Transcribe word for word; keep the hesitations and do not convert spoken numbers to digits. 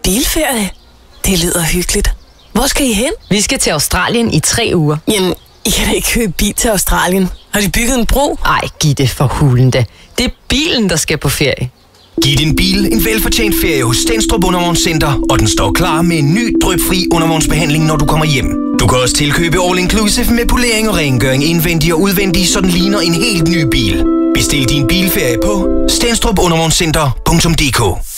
bilferie? Det lyder hyggeligt. Hvor skal I hen? Vi skal til Australien i tre uger. Jamen, I kan da ikke købe bil til Australien. Har de bygget en bro? Ej, giv det for hulen da. Det er bilen, der skal på ferie. Giv din bil en velfortjent ferie hos Stenstrup Undervognscenter, og den står klar med en ny drypfri undervognsbehandling, når du kommer hjem. Du kan også tilkøbe All Inclusive med polering og rengøring indvendig og udvendig, så den ligner en helt ny bil. Bestil din bilferie på stenstrup undervognscenter punktum d k.